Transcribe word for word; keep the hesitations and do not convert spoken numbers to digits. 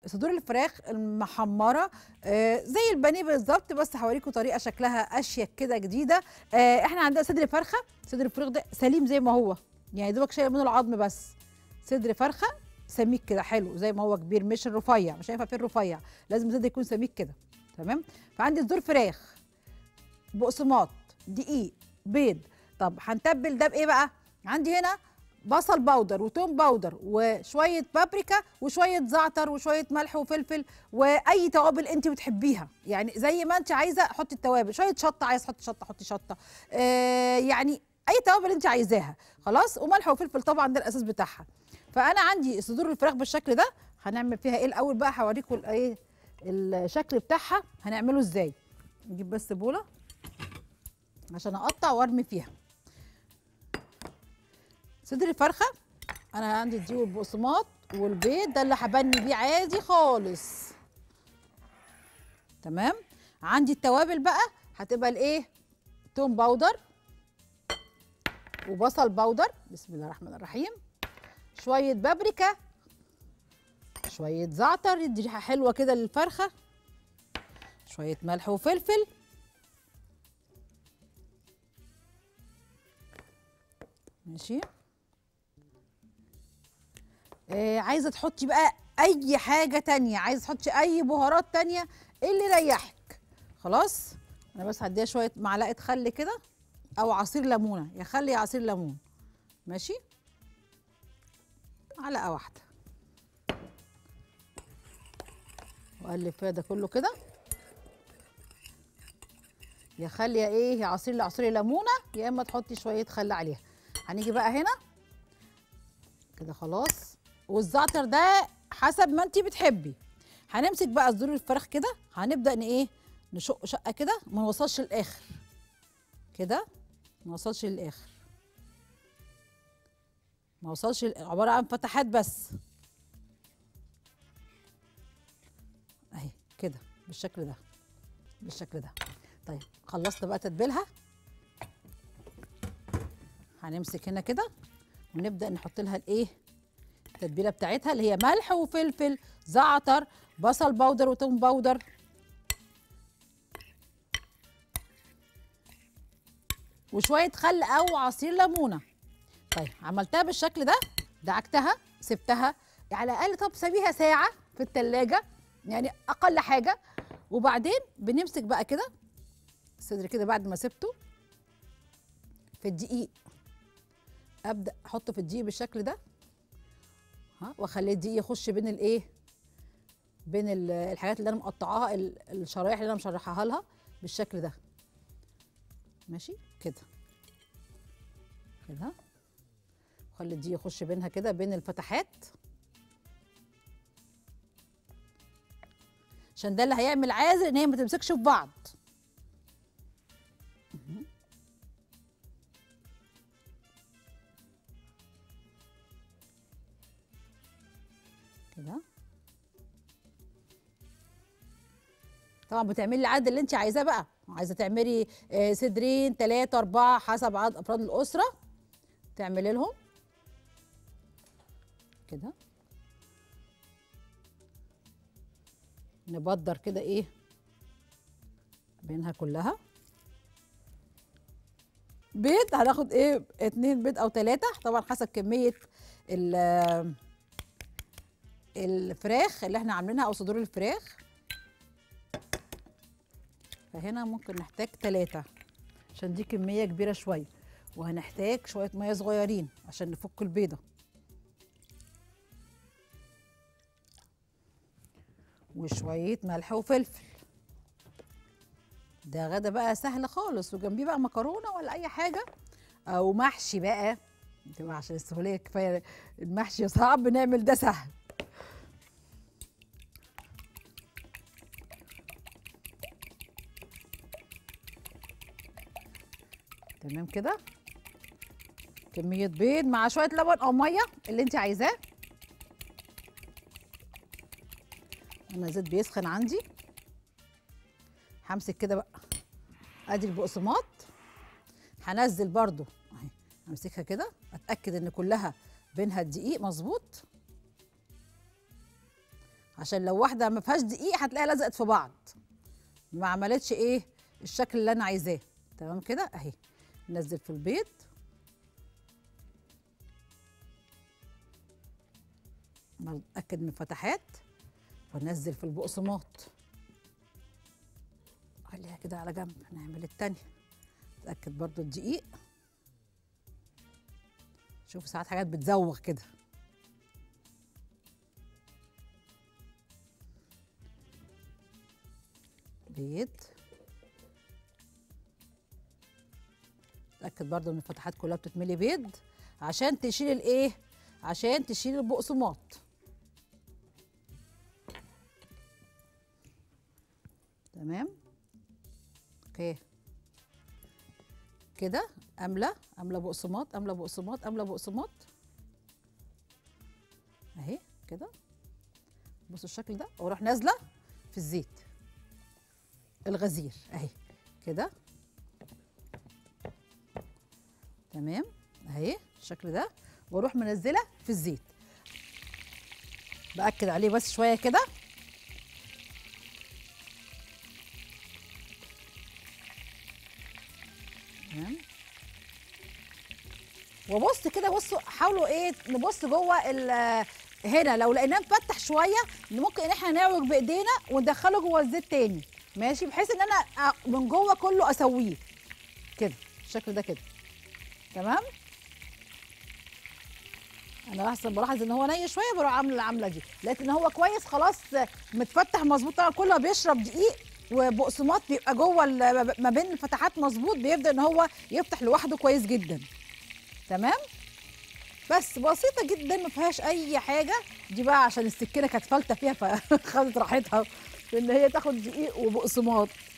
صدور الفراخ المحمره آه زي البانيه بالظبط، بس هوريكم طريقه شكلها اشيك كده جديده. آه احنا عندنا صدر فرخه، صدر الفراخ ده سليم زي ما هو، يعني دوبك شايل منه العظم بس. صدر فرخه سميك كده حلو زي ما هو كبير، مش الرفيع، مش هينفع فيه الرفيع، لازم الصدر يكون سميك كده. تمام. فعندي صدور فراخ، بقسماط، دقيق، بيض. طب هنتبل ده بايه بقى؟ عندي هنا بصل باودر وتوم باودر وشويه بابريكا وشويه زعتر وشويه ملح وفلفل واي توابل انت بتحبيها، يعني زي ما انت عايزه حطي التوابل. شويه شطه، عايز تحطي شطه حطي شطه، آه يعني اي توابل انت عايزاها. خلاص. وملح وفلفل طبعا ده الاساس بتاعها. فانا عندي صدور الفراخ بالشكل ده. هنعمل فيها ايه الاول بقى؟ هوريكم الايه الشكل بتاعها هنعمله ازاي. نجيب بس بوله عشان اقطع وارمي فيها. صدر الفرخه انا عندي دي والبقسماط والبيض ده اللي هبني بيه عادي خالص. تمام. عندي التوابل بقى هتبقى الايه؟ توم باودر وبصل باودر، بسم الله الرحمن الرحيم، شويه بابريكا، شويه زعتر يدي ريحه حلوه كده للفرخه، شويه ملح وفلفل، ماشي. آه عايزه تحطي بقى اي حاجه تانية، عايزه تحطي اي بهارات تانية اللي يريحك. خلاص. انا بس هديها شويه معلقه خل كده او عصير ليمونه، يا خل يا عصير ليمون، ماشي. معلقه واحده واقلب فيها ده كله كده، يا خل يا ايه، يا عصير لعصير ليمونه، يا اما تحطي شويه خل عليها. هنيجي بقى هنا كده خلاص. والزعتر ده حسب ما انت بتحبي. هنمسك بقى صدور الفراخ كده، هنبدا ان ايه، نشق شقه كده، ما نوصلش للاخر كده، ما نوصلش للاخر، ما وصلش، عباره عن فتحات بس اهي كده بالشكل ده، بالشكل ده. طيب خلصت بقى تتبيلها. هنمسك هنا كده ونبدا نحط لها الايه، التتبيله بتاعتها اللي هي ملح وفلفل، زعتر، بصل باودر وتوم باودر، وشويه خل او عصير ليمونه. طيب عملتها بالشكل ده، دعكتها سبتها على الاقل، طب سيبيها ساعه في التلاجة يعني اقل حاجه. وبعدين بنمسك بقى كده الصدر كده بعد ما سبته في الدقيق، ابدا احطه في الدقيق بالشكل ده، ها، واخليه الدقيق يخش بين الايه، بين الحاجات اللي انا مقطعاها، الشرايح اللي انا مشرحاها لها بالشكل ده، ماشي كده كده. خلي الدقيق يخش بينها كده بين الفتحات، عشان ده اللي هيعمل عازل ان هي ما تمسكش في بعض. كده طبعا بتعملي العدد اللي انت عايزاه بقى، عايزه تعملي صدرين ثلاثة أربعة حسب عدد أفراد الأسرة تعملي لهم كده. نبدر كده ايه بينها كلها. بيض هناخد ايه، اتنين بيض او تلاتة طبعا حسب كمية الفراخ اللي احنا عاملينها او صدور الفراخ. فهنا ممكن نحتاج تلاتة عشان دي كمية كبيرة شوية، وهنحتاج شوية مية صغيرين عشان نفك البيضة، وشوية ملح وفلفل. ده غدا بقى سهل خالص، وجنبيه بقى مكرونة ولا أي حاجة أو محشي بقى، تبقى عشان السهولية كفاية المحشي صعب، نعمل ده سهل. تمام كده. كمية بيض مع شوية لبن أو مية اللي أنت عايزاه. أنا زيت بيسخن عندي، همسك كده بقى أدي البقسماط، هنزل برضو أهي، همسكها كده أتأكد إن كلها بينها الدقيق مظبوط عشان لو واحده ما فيهاش دقيق هتلاقيها لزقت في بعض، ما عملتش ايه الشكل اللي انا عايزاه. تمام كده اهي. ننزل في البيض، نتاكد من الفتحات، وننزل في البقسماط. خليها كده على جنب، نعمل التانية. نتاكد برضو الدقيق. شوفوا ساعات حاجات بتزوغ كده. بيض. اتاكد برضو ان الفتحات كلها بتتملي بيض عشان تشيل الايه، عشان تشيل البقسماط. تمام. اوكي كده. املى املى بقسماط، املى بقسماط، املى بقسماط اهي كده. بصوا الشكل ده، واروح نازله في الزيت الغزير اهي كده. تمام اهي الشكل ده، واروح منزله في الزيت. باكد عليه بس شويه كده. تمام. وبص كده، بصوا حاولوا ايه نبص جوه هنا، لو لقيناه مفتح شويه ممكن ان احنا نعوج بايدينا وندخله جوه الزيت تاني، ماشي، بحيث ان انا من جوه كله اسويه كده الشكل ده كده. تمام. انا احسن بلاحظ ان هو ني شويه بروح عامله العمله دي، لقيت ان هو كويس خلاص متفتح مظبوط. طبعا كله بيشرب دقيق وبقسماط بيبقى جوه ما بين الفتحات مظبوط، بيبدا ان هو يفتح لوحده كويس جدا. تمام. بس بسيطه جدا ما فيهاش اي حاجه. دي بقى عشان السكينه كانت فالته فيها فخدت راحتها في ان هي تاخد دقيق وبقسماط.